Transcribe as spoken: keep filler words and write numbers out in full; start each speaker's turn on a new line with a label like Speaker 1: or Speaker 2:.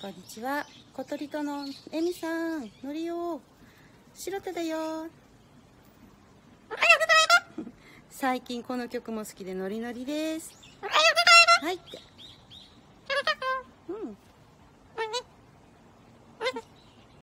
Speaker 1: こんにちは。小鳥とのえみさん、のりよ。白手だよ。おはようございます。最近この曲も好きでノリノリです。おはようございます。はいって。